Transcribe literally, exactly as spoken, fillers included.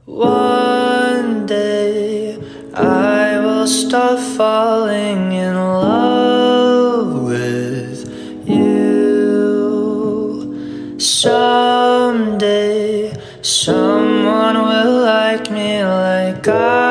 One day I will start falling in love with you. Someday someone will like me like I